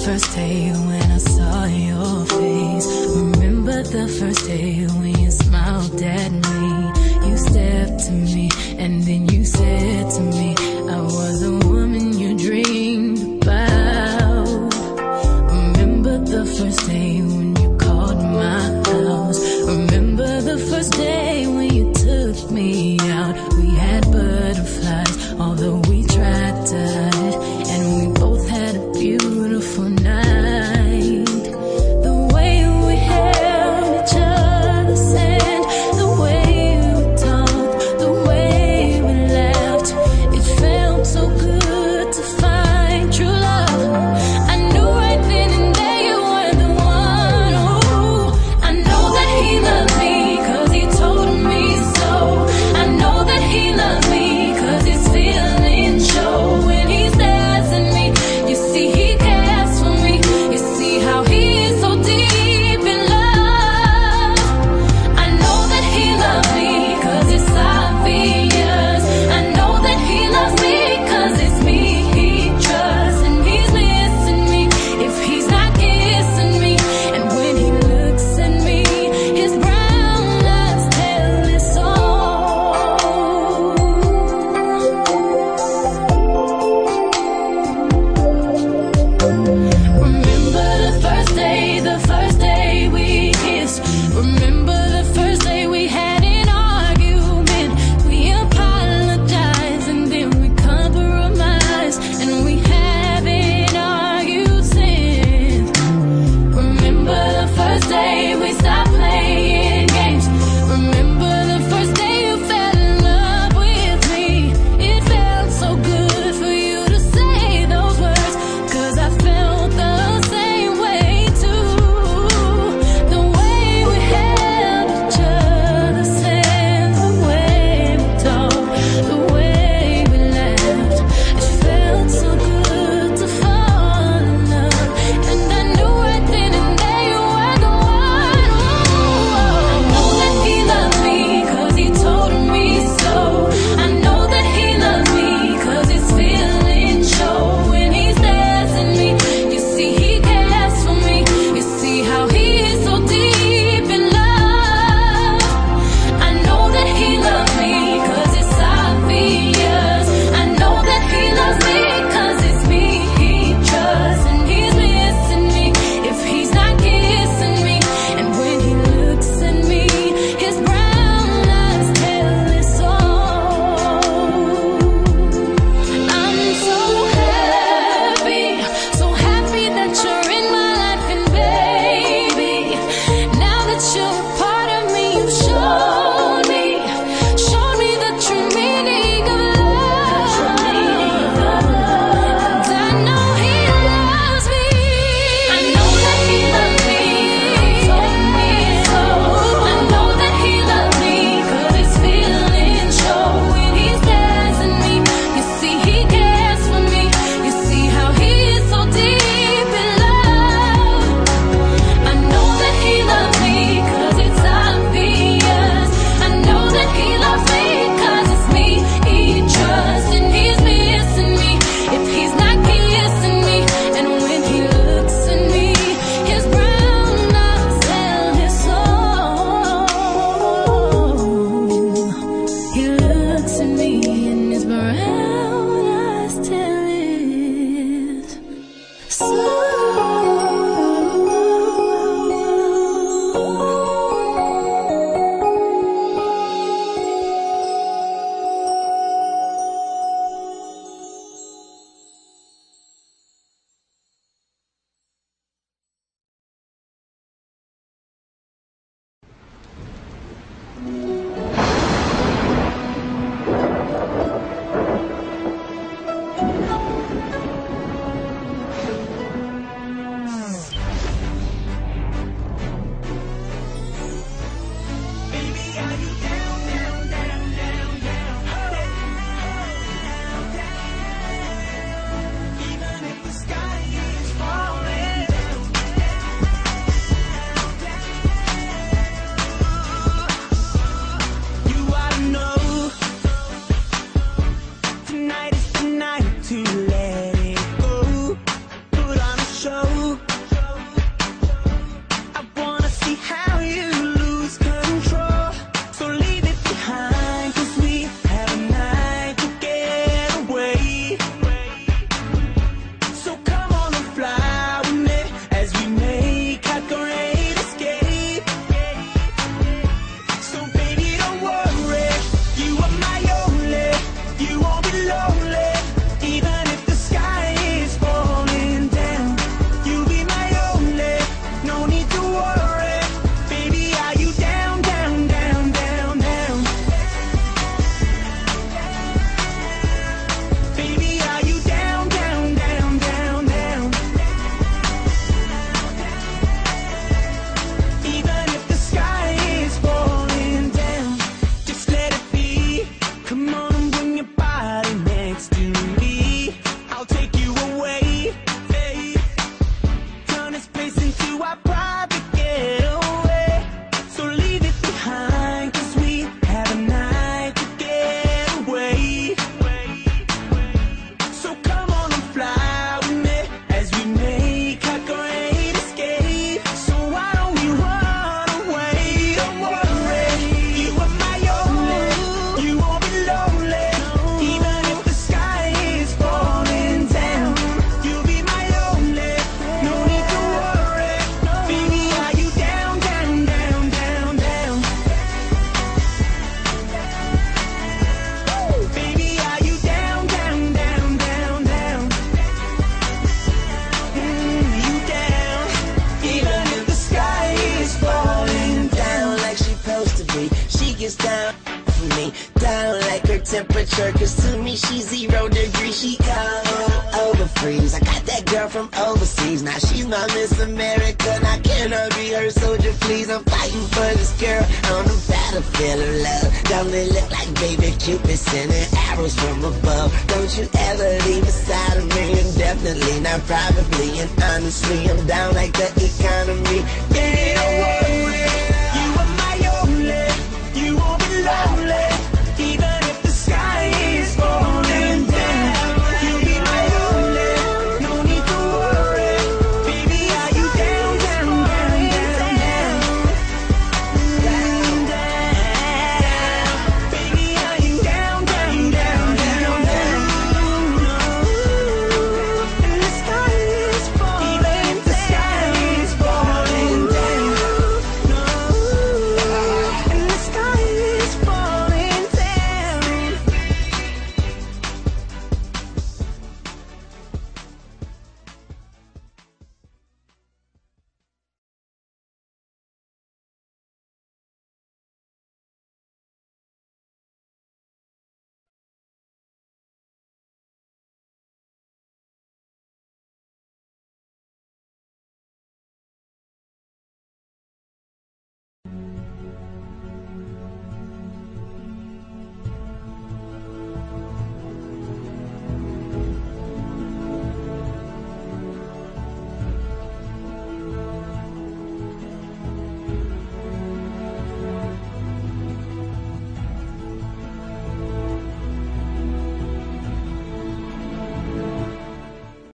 first day when I saw your face. Remember the first day when you smiled at me. You stepped to me and then you said to me, I was the woman you dreamed about. Remember the first day when you called my house. Remember the first day when you took me out. We had butterflies, although we tried to hide, and we both had a beautiful night. The way we held each other temperature, cause to me she's 0 degrees. She cold, over freeze. I got that girl from overseas, now she's my Miss America. Now can I be her soldier, please? I'm fighting for this girl on the battlefield of love. Don't it look like baby Cupid sending arrows from above? Don't you ever leave beside of me, and definitely not probably, and honestly I'm down like the economy. Yeah.